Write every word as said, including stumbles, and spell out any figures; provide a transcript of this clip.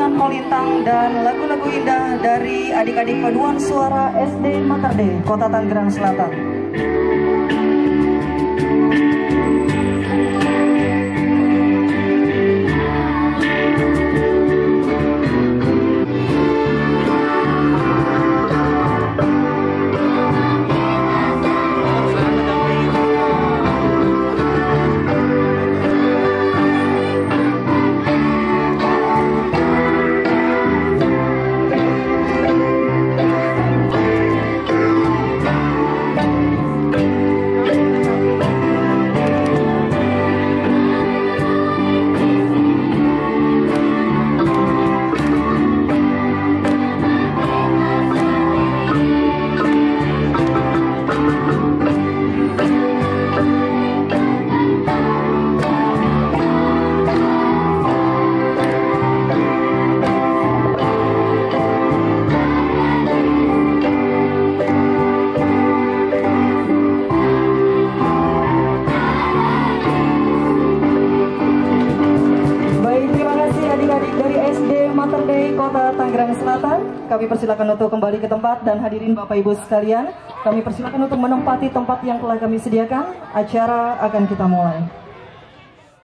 permainan kolintang dan lagu-lagu indah dari adik-adik paduan suara S D Matarde, Kota Tangerang Selatan. Kota Tangerang Selatan, kami persilakan untuk kembali ke tempat, dan hadirin Bapak Ibu sekalian, kami persilakan untuk menempati tempat yang telah kami sediakan. Acara akan kita mulai.